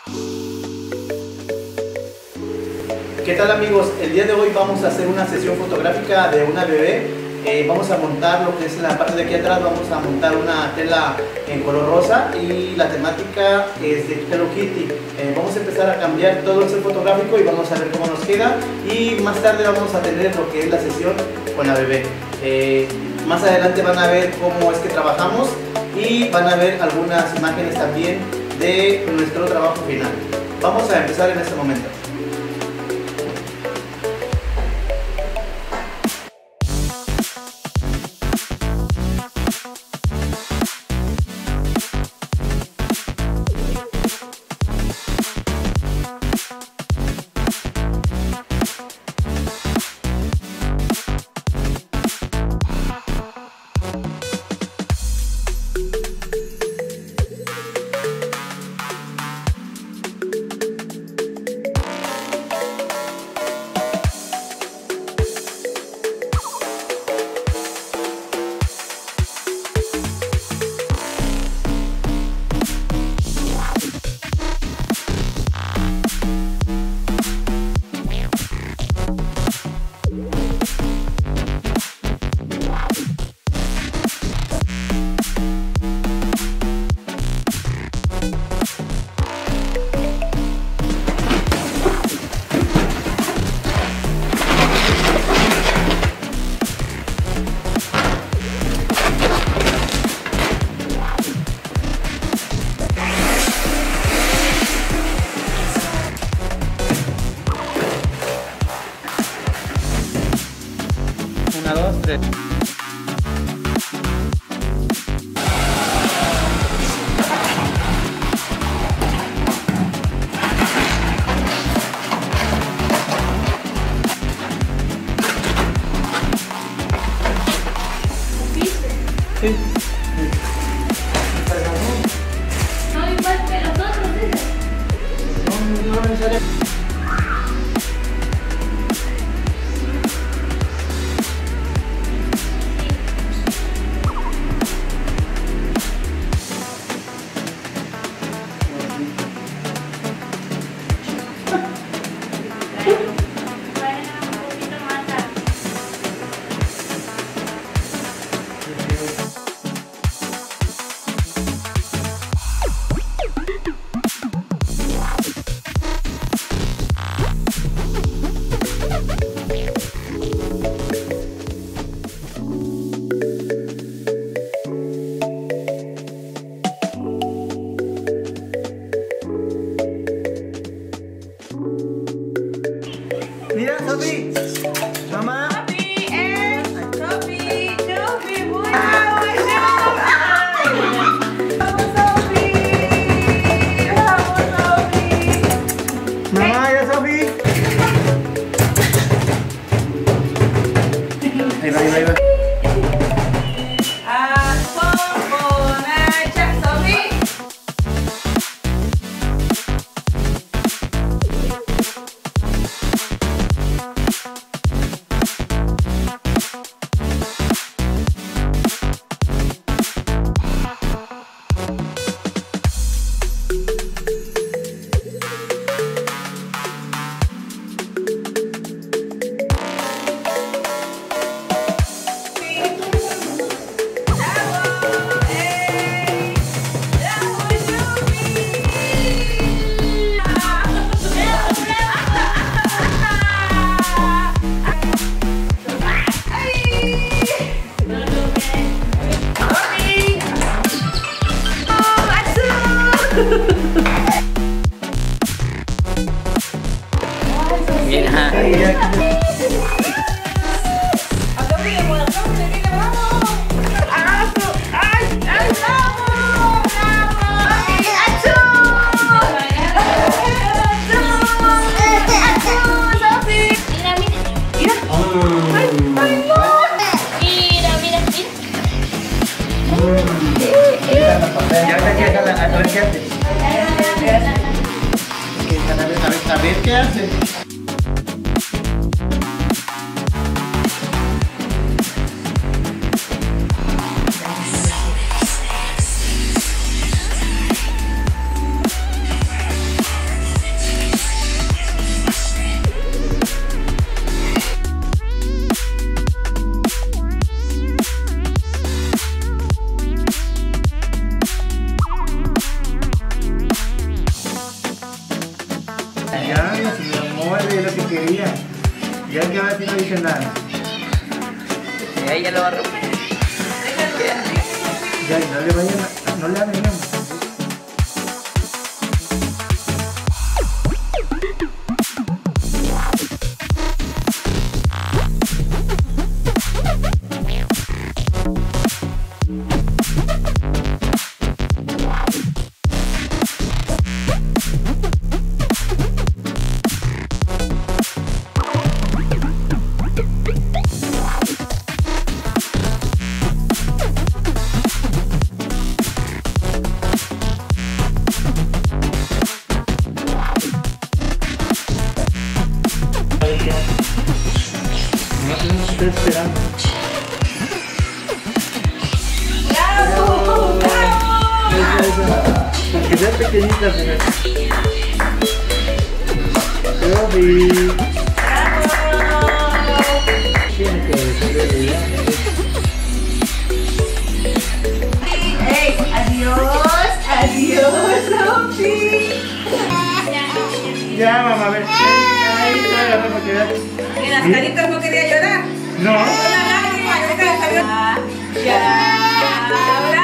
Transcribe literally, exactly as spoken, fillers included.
¿Qué tal, amigos? El día de hoy vamos a hacer una sesión fotográfica de una bebé. Eh, vamos a montar lo que es la parte de aquí atrás, vamos a montar una tela en color rosa y la temática es de Hello Kitty. Eh, vamos a empezar a cambiar todo el set fotográfico y vamos a ver cómo nos queda, y más tarde vamos a tener lo que es la sesión con la bebé. Eh, más adelante van a ver cómo es que trabajamos y van a ver algunas imágenes también de nuestro trabajo final. Vamos a empezar en este momento. Una, dos, tres. Sí. No, igual que los otros, ¿sí? No, no necesariamente. Mira, Sofi, mamá. Sofi, eh, Sofi, Sofi, wow, vamos Sofi, vamos Sofi. Mamá, ya Sofi. Ahí va, ahí va, ahí va. Ah, Pomponacha, Sofi. Mira. Ya está aquí, acá, a ver qué hace. A ver, a ver, a ver qué hace. quería. Ya que ahora sí no dice nada. Y ahí ya lo va a romper. Ya, y no le vayan a... no le hagan nada. Estoy esperando. ¡Bravo! ¡Bravo! Esa, esa. Porque sea pequeñita, señor. Trophy. ¡Bravo! Tiene que decirle ya. ¡Ey! ¡Adiós! ¡Adiós, Sofi! Ya, mamá, a ver. Ahí está la ropa que veas. ¿Y las caritas no quería llorar? No. Una lágrima, ahorita salió. Ya,